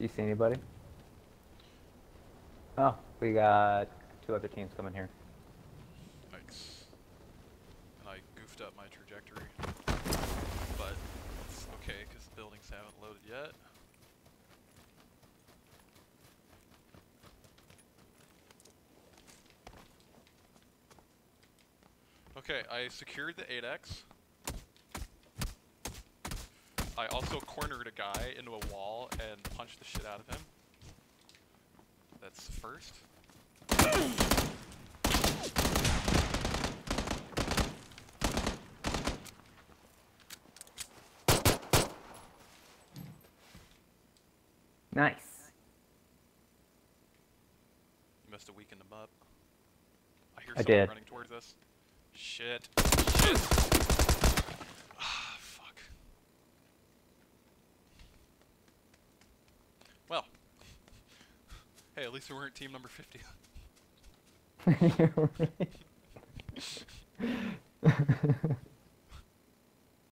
Do you see anybody? Oh, we got two other teams coming here. Yikes. And I goofed up my trajectory. But it's okay, because the buildings haven't loaded yet. Okay, I secured the 8X. I also cornered a guy into a wall and punched the shit out of him. That's the first. Nice. You must have weakened him up. I hear I someone did. running towards us. Shit. Shit! Ah, fuck. Well. Hey, at least we weren't team number 50. You're right.